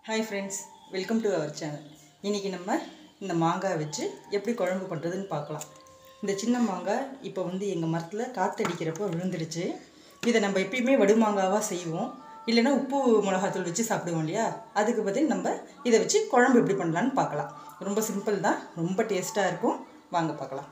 Hi friends, welcome to our channel. இன்றைக்கி நம்ம இந்த மாங்காய் வச்சு எப்படி குழம்பு பண்ணுறதுன்னு பார்க்கலாம். இந்த சின்ன மாங்காய் இப்போ எங்கள் மரத்தில் காற்றடிக்கிறப்போ விழுந்துடுச்சு. இதை நம்ம எப்பயுமே வடுமாங்காவாக செய்வோம், இல்லைன்னா உப்பு மிளகாத்தூள் வச்சு சாப்பிடுவோம் இல்லையா. அதுக்கு பதில் நம்ம இதை வச்சு குழம்பு எப்படி பண்ணலான்னு பார்க்கலாம். ரொம்ப சிம்பிள் தான், ரொம்ப டேஸ்ட்டாக இருக்கும். வாங்க பார்க்கலாம்.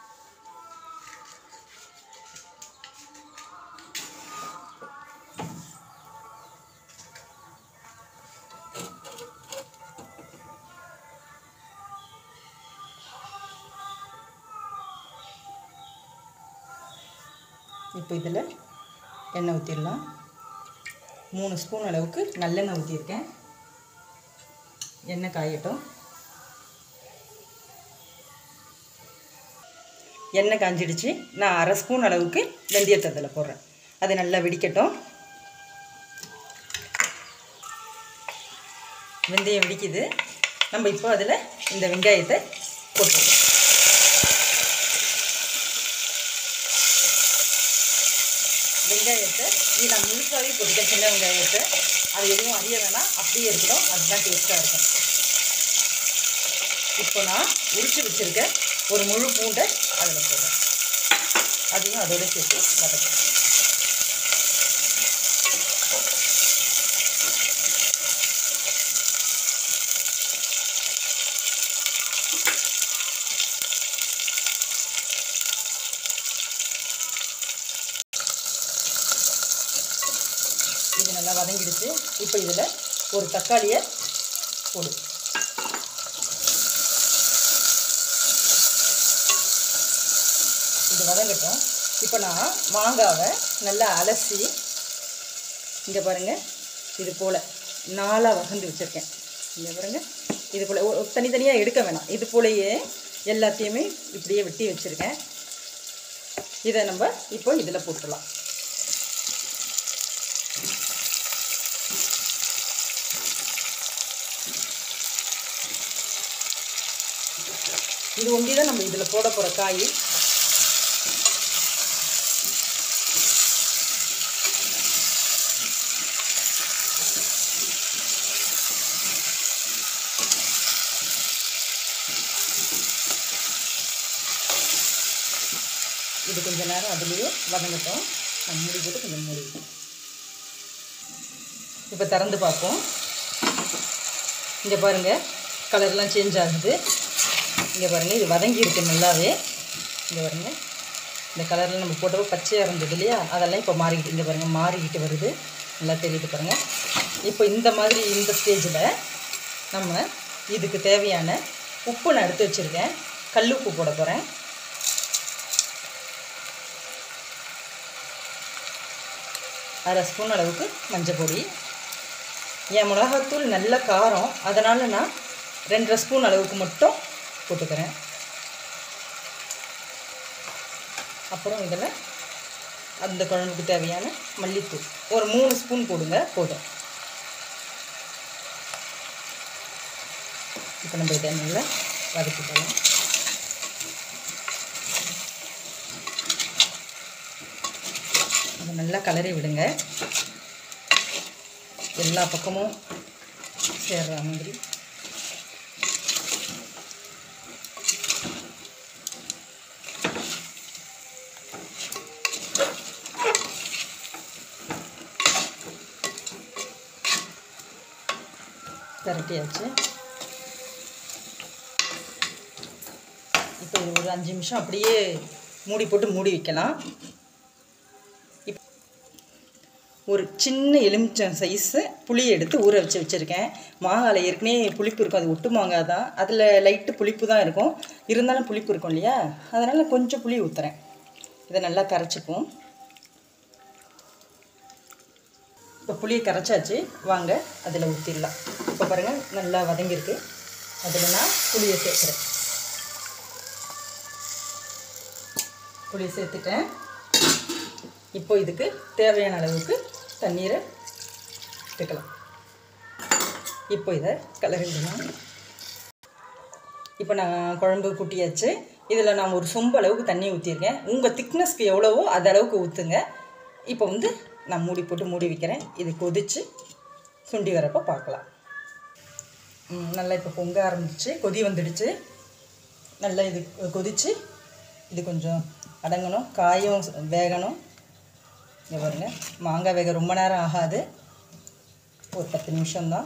இப்போ இதில் எண்ணெய் ஊற்றிடலாம். 3 ஸ்பூன் அளவுக்கு நல்லெண்ணெய் ஊற்றிருக்கேன். எண்ணெய் காயட்டும். எண்ணெய் காஞ்சிடுச்சு. நான் 1/2 ஸ்பூன் அளவுக்கு வெந்தயத்தை அதில் போடுறேன். அது நல்லா வெடிக்கட்டும். வெந்தயம் வெடிக்குது. நம்ம இப்போ அதில் இந்த வெங்காயத்தை போட்டுருவோம். வெங்காயத்தை நான் முழுசாகவே போட்டுட்டேன், சின்ன வெங்காயத்தை. அது எதுவும் அறிய வேணாம், அப்படியே இருக்கணும். அதுதான் டேஸ்ட்டாக இருக்கும். இப்போ நான் உரித்து வச்சுருக்க ஒரு முழு பூண்டை அதில் போடுறேன். அதையும் அதோட சேர்த்து வதக்குறேன். இது நல்லா வதங்கிடுச்சு. இப்போ இதில் ஒரு தக்காளியை போடு. இது வதங்கட்டும். இப்போ நான் மாங்காவை நல்லா அலசி, இங்கே பாருங்கள், இது போல் 4ஆக வகந்து வச்சுருக்கேன். இங்கே பாருங்கள், இது போல் தனித்தனியாக எடுக்க வேணாம். இது போலையே எல்லாத்தையுமே இப்படியே வெட்டி வச்சுருக்கேன். இதை நம்ம இப்போ இதில் போட்டுடலாம். இது ஒண்டி தான் நம்ம இதில் போட போகிற காய். இது கொஞ்ச நேரம் அதுலேயே வதங்கட்டும். நம்ம மூடி போட்டு கொஞ்சம் மூடிடும். இப்போ திறந்து பார்ப்போம். இங்கே பாருங்கள், கலர்லாம் சேஞ்ச் ஆகுது. இங்கே பாருங்கள், இது வதங்கி இருக்குது நல்லாவே. இங்கே பாருங்கள், இந்த கலரில் நம்ம போட்டப்போ பச்சையாக இருந்தது இல்லையா, அதெல்லாம் இப்போ மாறிக்கிட்டு, இங்கே பாருங்கள், மாறிக்கிட்டு வருது. நல்லா தெரியுது பாருங்கள். இப்போ இந்த மாதிரி இந்த ஸ்டேஜில் நம்ம இதுக்கு தேவையான உப்பு நான் எடுத்து வச்சுருக்கேன். கல் உப்பு போட போகிறேன். அரை ஸ்பூன் அளவுக்கு மஞ்சள் பொடி. என் மிளகாத்தூள் நல்ல காரம், அதனால் நான் 2.5 ஸ்பூன் அளவுக்கு மட்டும் போட்டுக்கிறேன். அப்புறம் இதில் அந்த குழம்புக்கு தேவையான மல்லித்தூள் ஒரு 3 ஸ்பூன் போடுங்க, போதும். இப்போ நம்ம இதை நல்லா வதக்கிக்கலாம். அதை நல்லா கலரி விடுங்க, எல்லா பக்கமும் சேர்ற மாதிரி. கரெக்டாச்சு. இப்போ ஒரு 5 நிமிஷம் அப்படியே மூடி போட்டு மூடி வைக்கலாம். ஒரு சின்ன எலுமிச்சம் சைஸு புளி எடுத்து ஊற வச்சுருக்கேன். மாங்காயில் ஏற்கனவே புளிப்பு இருக்கும், அது ஒட்டு மாங்காய் தான். அதில் லைட்டு புளிப்பு தான் இருக்கும், இருந்தாலும் புளிப்பு இருக்கும் இல்லையா, அதனால் கொஞ்சம் புளி ஊற்றுறேன். இதை நல்லா கரைச்சிப்போம். இப்போ புளியை கரைச்சாச்சு, வாங்க அதில் ஊற்றிடலாம். இப்போ பாருங்கள், நல்லா வதங்கியிருக்கு. அதில் நான் புளியை சேர்க்குறேன். புளியை சேர்த்துட்டேன். இப்போ இதுக்கு தேவையான அளவுக்கு தண்ணீரை விட்டுக்கலாம். இப்போ இதை கலரிடலாம். இப்போ நான் குழம்பு கூட்டியாச்சு. இதில் நான் ஒரு சொம்பு அளவுக்கு தண்ணி ஊற்றிருக்கேன். உங்கள் திக்னஸ்க்கு எவ்வளவோ அது அளவுக்கு ஊற்றுங்க. இப்போ நான் மூடி போட்டு மூடி வைக்கிறேன். இது கொதித்து சுண்டி வரப்போ பார்க்கலாம். நல்லா இப்போ பொங்க ஆரம்பிச்சு கொதி வந்துடுச்சு. நல்லா இது கொதித்து இது கொஞ்சம் அடங்கணும், காயும் வேகணும். இங்கே பாருங்கள், மாங்காய் வேக ரொம்ப நேரம் ஆகாது, ஒரு 10 நிமிஷம்தான்.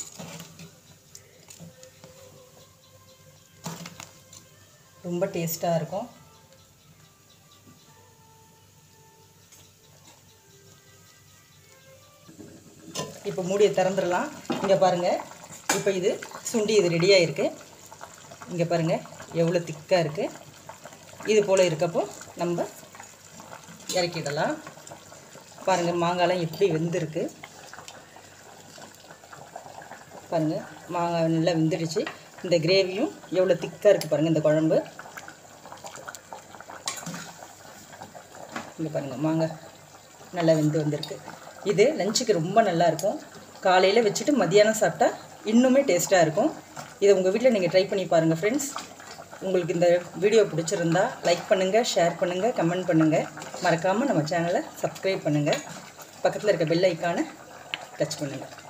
ரொம்ப டேஸ்ட்டாக இருக்கும். இப்போ மூடியை திறந்துடலாம். இங்கே பாருங்கள், இப்போ இது சுண்டி இது ரெடியாக இருக்குது. இங்கே பாருங்கள் எவ்வளோ திக்காக இருக்குது. இது போல் இருக்கப்போ நம்ம இறக்கிடலாம். பாருங்கள் மாங்காய்லாம் எப்படி வெந்திருக்கு பாருங்கள். மாங்காய் நல்லா வெந்துடுச்சு. இந்த கிரேவியும் எவ்வளோ திக்காக இருக்குது பாருங்கள். இந்த குழம்பு இங்கே பாருங்கள், மாங்காய் நல்லா வெந்து வந்திருக்கு. இது லஞ்சுக்கு ரொம்ப நல்லாயிருக்கும். காலையில் வச்சுட்டு மதியானம் சாப்பிட்டா இன்னுமே டேஸ்ட்டாக இருக்கும். இதை உங்கள் வீட்டில் நீங்கள் ட்ரை பண்ணி பாருங்கள் ஃப்ரெண்ட்ஸ். உங்களுக்கு இந்த வீடியோ பிடிச்சிருந்தா லைக் பண்ணுங்கள், ஷேர் பண்ணுங்கள், கமெண்ட் பண்ணுங்கள். மறக்காமல் நம்ம சேனலை சப்ஸ்கிரைப் பண்ணுங்கள். பக்கத்தில் இருக்க பெல் ஐக்கானை டச் பண்ணுங்கள்.